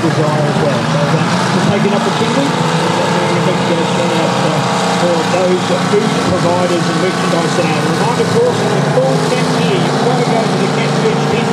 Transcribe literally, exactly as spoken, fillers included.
desire as well. So uh, we'll take an opportunity. A big uh, shout out uh, for those food providers and merchandise there. A reminder, of course, on the full camp gear, you've got to go to the Camp Beach